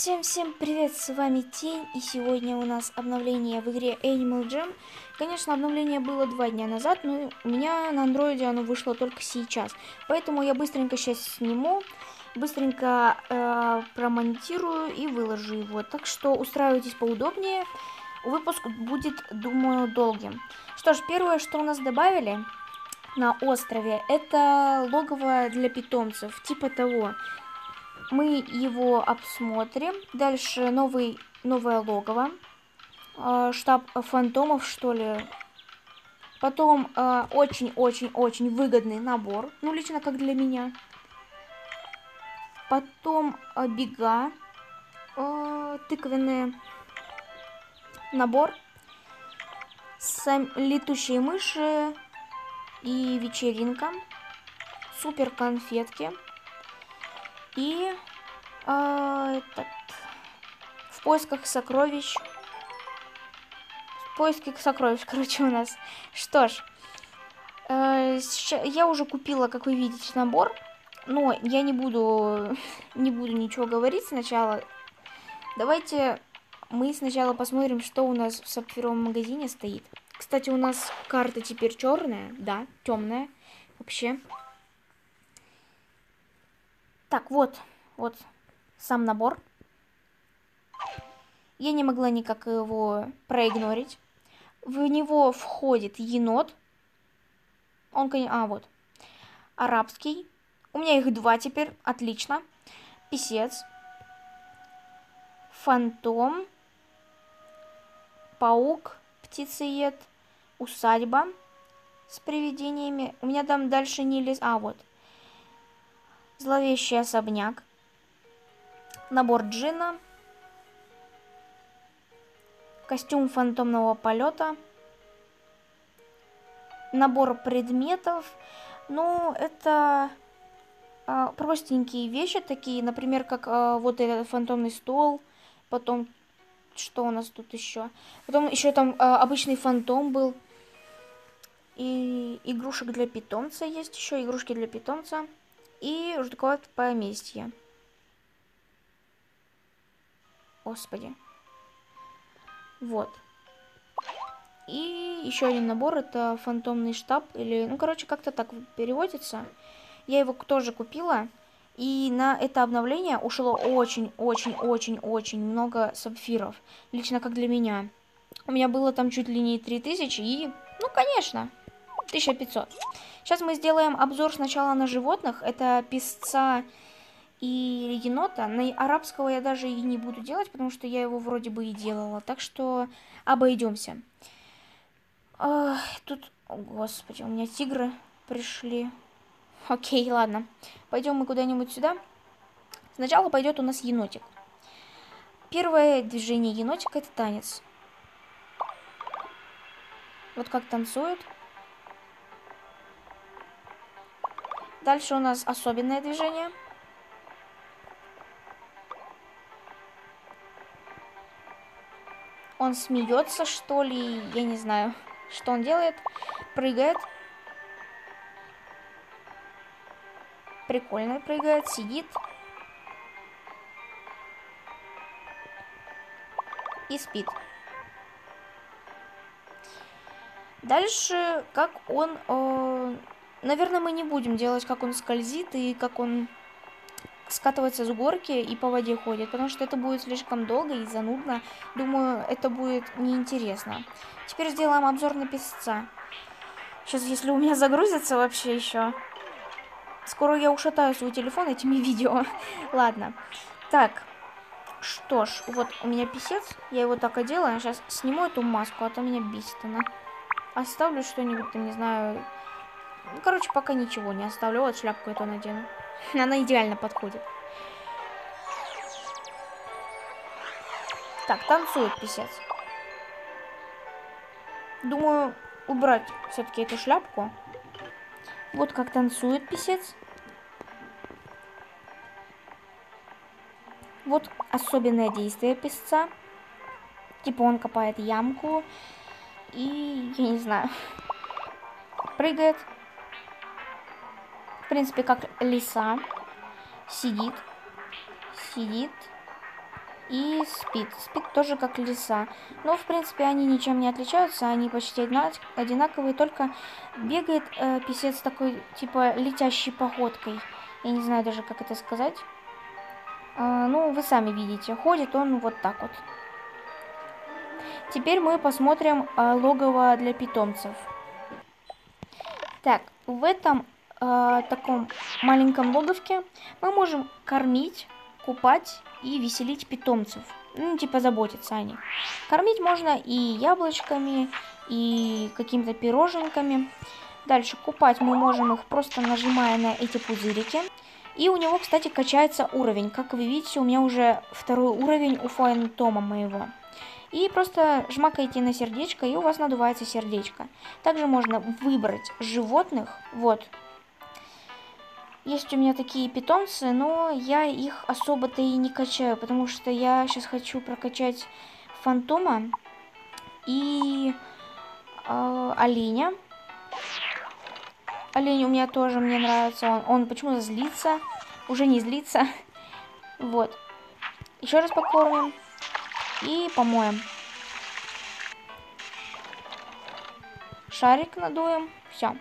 Всем привет, с вами Тень, и сегодня у нас обновление в игре Animal Jam. Конечно, обновление было 2 дня назад, но у меня на андроиде оно вышло только сейчас. Поэтому я быстренько сейчас сниму, быстренько промонтирую и выложу его. Так что устраивайтесь поудобнее, выпуск будет, думаю, долгим. Что ж, первое, что у нас добавили на острове, это логово для питомцев, типа того. Мы его обсмотрим. Дальше новое логово. Штаб фантомов, что ли. Потом очень-очень-очень выгодный набор. Ну, лично как для меня. Потом бега. Тыквенный набор. Летучие мыши. И вечеринка. Супер конфетки. И в поисках сокровищ. В поисках сокровищ, короче, у нас. Что ж, я уже купила, как вы видите, набор. Но я не буду ничего говорить сначала. Давайте мы сначала посмотрим, что у нас в сапфировом магазине стоит. Кстати, у нас карта теперь черная, да, темная вообще. Так, вот сам набор. Я не могла никак его проигнорить. В него входит енот. Он, вот. Арабский. У меня их 2 теперь. Отлично. Писец. Фантом. Паук. Птицеед. Усадьба. С привидениями. У меня там дальше не лез... вот. Зловещий особняк. Набор джина. Костюм фантомного полета. Набор предметов. Ну, это простенькие вещи такие. Например, как вот этот фантомный стол. Потом, что у нас тут еще? Потом еще там обычный фантом был. И игрушек для питомца есть еще. Игрушки для питомца. И жутковое поместье. Господи. Вот. И еще один набор, это фантомный штаб, или, ну, короче, как-то так переводится. Я его тоже купила, и на это обновление ушло очень-очень-очень-очень много сапфиров. Лично как для меня. У меня было там чуть ли не 3000, и, ну, конечно, 1500. Сейчас мы сделаем обзор сначала на животных, это песца и енота. На арабского я даже и не буду делать, потому что я его вроде бы и делала. Так что обойдемся. Тут, о, господи, у меня тигры пришли. Окей, ладно. Пойдем мы куда-нибудь сюда. Сначала пойдет у нас енотик. Первое движение енотика — это танец. Вот как танцует. Дальше у нас особенное движение. Он смеется, что ли, я не знаю, что он делает. Прыгает. Прикольно прыгает, сидит. И спит. Дальше, как он... наверное, мы не будем делать, как он скользит и как он скатывается с горки и по воде ходит, потому что это будет слишком долго и занудно. Думаю, это будет неинтересно. Теперь сделаем обзор на песца. Сейчас, если у меня загрузится вообще еще. Скоро я ушатаю свой телефон этими видео. Ладно. Так. Что ж, вот у меня писец. Я его так одела. Я сейчас сниму эту маску, а то меня бесит она. Оставлю что-нибудь, не знаю. Ну, короче, пока ничего не оставлю. Вот шляпку эту надену. Она идеально подходит. Так, танцует писец. Думаю, убрать все-таки эту шляпку. Вот как танцует писец. Вот особенное действие песца. Типа он копает ямку. И, я не знаю, прыгает. В принципе, как лиса. Сидит. и Спид. Спид тоже как лиса. Но, в принципе, они ничем не отличаются, они почти одинаковые, только бегает писец такой, типа, летящей походкой. Я не знаю даже, как это сказать. Ну, вы сами видите, ходит он вот так вот. Теперь мы посмотрим логово для питомцев. Так, в этом таком маленьком логовке мы можем кормить, купать и веселить питомцев. Ну, типа заботиться о них. Кормить можно и яблочками, и какими-то пироженками. Дальше купать мы можем их, просто нажимая на эти пузырики. И у него, кстати, качается уровень. Как вы видите, у меня уже 2-й уровень у фантома моего. И просто жмакаете на сердечко, и у вас надувается сердечко. Также можно выбрать животных. Вот. Есть у меня такие питомцы, но я их особо-то и не качаю, потому что я сейчас хочу прокачать фантома и оленя. Олень у меня тоже мне нравится. Он почему-то злится. Уже не злится. Вот. Еще раз покормим. И помоем. Шарик надуем. Все.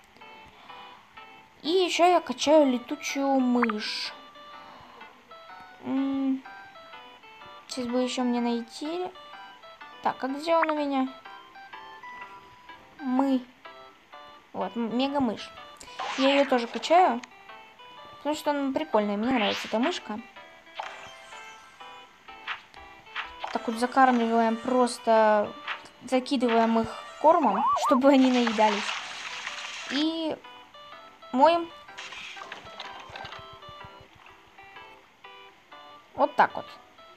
И еще я качаю летучую мышь. Сейчас бы еще мне найти. Так, а где он у меня? Вот, мега-мышь. Я ее тоже качаю. Потому что она прикольная. Мне нравится эта мышка. Так вот закармливаем, просто закидываем их кормом, чтобы они наедались. И моем. Вот так вот.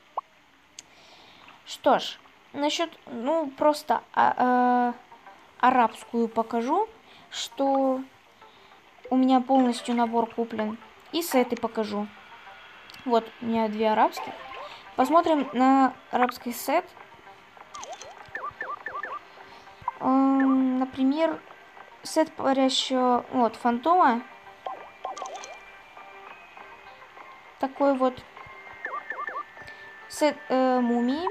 Что ж, насчет, ну, просто арабскую покажу, что у меня полностью набор куплен. И сеты покажу. Вот, у меня 2 арабских. Посмотрим на арабский сет. Например, сет парящего, вот, фантома. Такой вот сет мумии.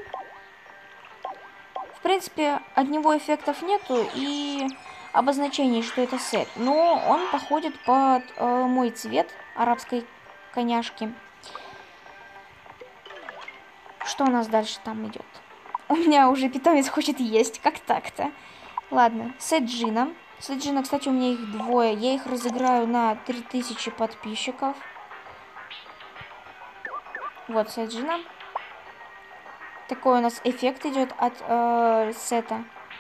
В принципе, от него эффектов нету и обозначений, что это сет. Но он походит под мой цвет арабской коняшки. Что у нас дальше там идет? У меня уже питомец хочет есть. Как так-то? Ладно, сет Джина. Сет Джина, кстати, у меня их 2. Я их разыграю на 3000 подписчиков. Вот сет Джина. Такой у нас эффект идет от сета.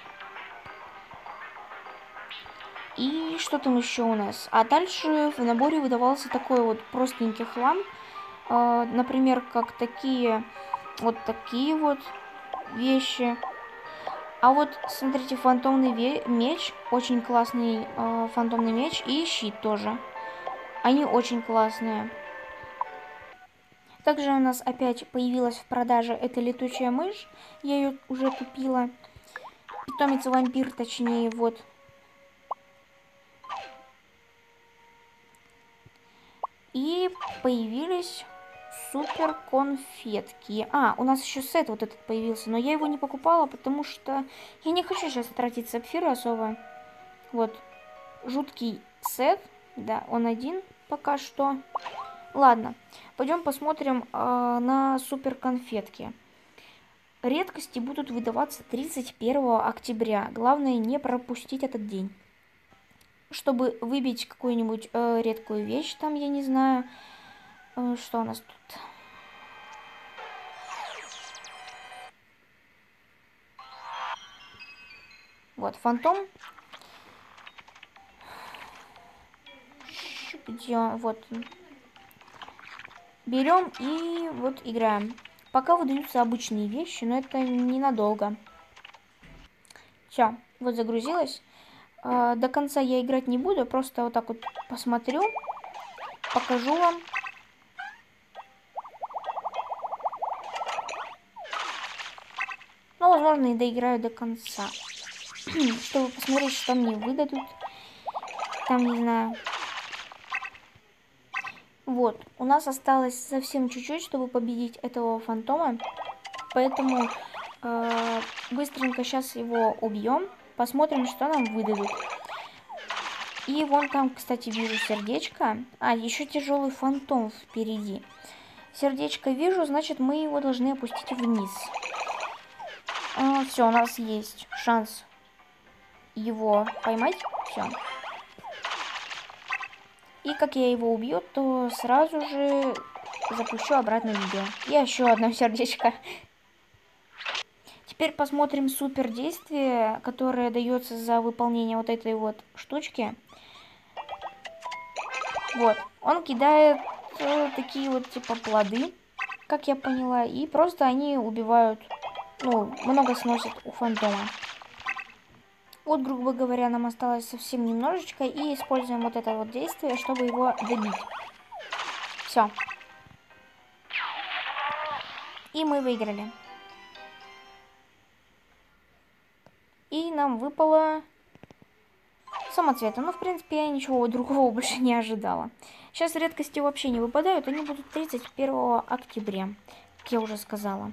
И что там еще у нас? А дальше в наборе выдавался такой вот простенький хлам. Например, как такие вот вещи. А вот, смотрите, фантомный меч. Очень классный фантомный меч. И щит тоже. Они очень классные. Также у нас опять появилась в продаже эта летучая мышь. Я ее уже купила. Питомец-вампир, точнее, вот. И появились супер конфетки. У нас еще сет вот этот появился, но я его не покупала, потому что я не хочу сейчас тратить сапфиры особо. Вот, жуткий сет, да, он один пока что. Ладно, пойдем посмотрим на супер конфетки. Редкости будут выдаваться 31 октября. Главное не пропустить этот день. Чтобы выбить какую-нибудь редкую вещь, там, я не знаю, что у нас тут. Вот, фантом. Где он? Вот. Берем и вот играем. Пока выдаются обычные вещи, но это ненадолго. Все, вот загрузилось. До конца я играть не буду, просто вот так вот посмотрю, покажу вам. Ну, возможно, и доиграю до конца, чтобы посмотреть, что мне выдадут. Там, не знаю. Вот, у нас осталось совсем чуть-чуть, чтобы победить этого фантома. Поэтому быстренько сейчас его убьем. Посмотрим, что нам выдадут. И вон там, кстати, вижу сердечко. А, еще тяжелый фантом впереди. Сердечко вижу, значит, мы его должны опустить вниз. Все, у нас есть шанс его поймать. Все. И как я его убью, то сразу же запущу обратно видео. И еще одно сердечко. Теперь посмотрим супер действие, которое дается за выполнение вот этой вот штучки. Вот, он кидает такие вот типа плоды, как я поняла, и просто они убивают, ну, много сносят у фантома. Вот, грубо говоря, нам осталось совсем немножечко, и используем вот это вот действие, чтобы его добить. Все. И мы выиграли. И нам выпало самоцветы. Ну, в принципе, я ничего другого больше не ожидала. Сейчас редкости вообще не выпадают. Они будут 31 октября, как я уже сказала.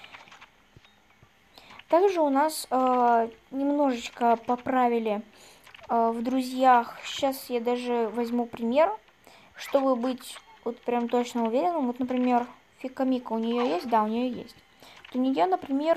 Также у нас немножечко поправили в друзьях. Сейчас я даже возьму пример, чтобы быть вот прям точно уверенным. Вот, например, Фикамика у нее есть? Да, у нее есть. Вот у нее, например,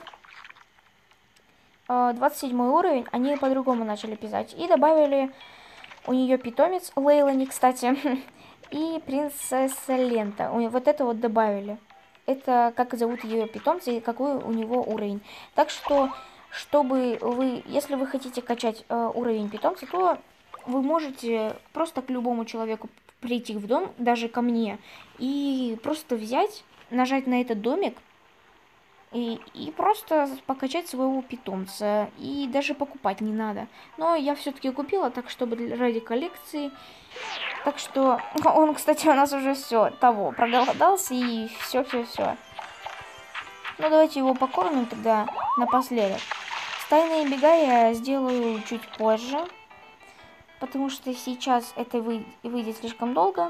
27 уровень, они по-другому начали писать. И добавили у нее питомец, Лейлани, кстати, и принцесса Лента. Вот это вот добавили. Это как зовут ее питомца и какой у него уровень. Так что, чтобы вы, если вы хотите качать уровень питомца, то вы можете просто к любому человеку прийти в дом, даже ко мне, и просто взять, нажать на этот домик, и просто покачать своего питомца. И даже покупать не надо. Но я все-таки купила, так чтобы ради коллекции. Так что он, кстати, у нас уже все того проголодался и все. Ну давайте его покормим тогда напоследок. Стайные бега я сделаю чуть позже, потому что сейчас это выйдет слишком долго.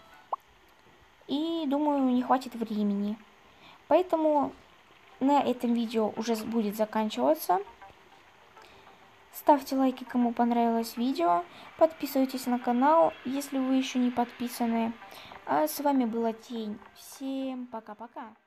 И думаю, не хватит времени. Поэтому на этом видео уже будет заканчиваться. Ставьте лайки, кому понравилось видео. Подписывайтесь на канал, если вы еще не подписаны. А с вами была Тень. Всем пока-пока.